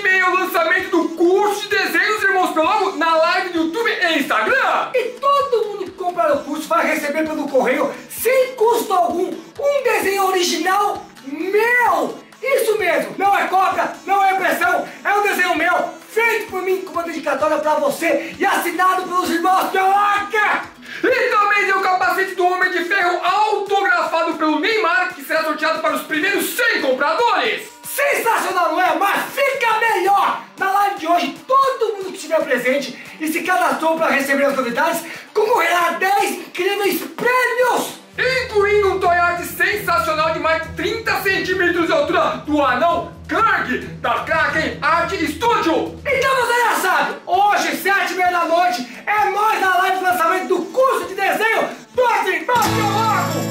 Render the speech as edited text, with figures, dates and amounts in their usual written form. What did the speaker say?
confirmei o lançamento do curso de desenhos Irmãos Pelogo na live do YouTube e Instagram. E todo mundo que comprar o curso vai receber pelo correio, sem custo algum, um desenho original meu. Isso mesmo, não é cópia, não é impressão, é um desenho meu, feito por mim com uma dedicatória pra você e assinado pelos irmãos Peloga. E também tem o capacete do Homem de Ferro autografado pelo Neymar, que será sorteado para os primeiros 100 compradores. Sensacional, não é? Mas fica melhor! Na live de hoje, todo mundo que estiver presente e se cadastrou para receber as novidades concorrerá a 10 incríveis prêmios! Incluindo um toy art sensacional de mais de 30 centímetros de altura do anão Kang, da Kraken Art Studio. Então você já sabe, hoje, 7h30 da noite, é nós na live de lançamento do curso de desenho do Irmãos Pelogo!